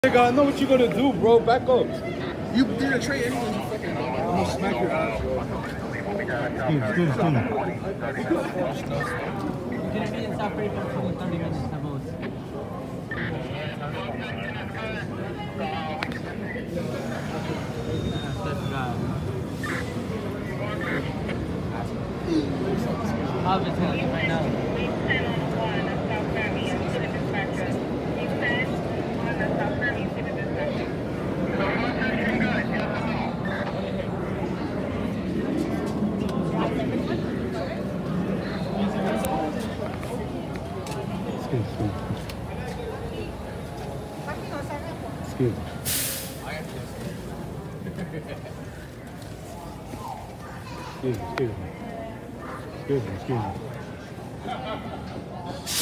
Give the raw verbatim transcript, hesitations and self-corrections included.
Nigga, I know what you're gonna do, bro. Back up. You did a trade anyway. You fucking. I'm gonna smack your ass, bro. Excuse, excuse, excuse me. You're gonna be in South Africa for thirty minutes at most. I'll be telling you right now. Excuse me. Excuse me. Excuse me, excuse me. Excuse me, excuse me.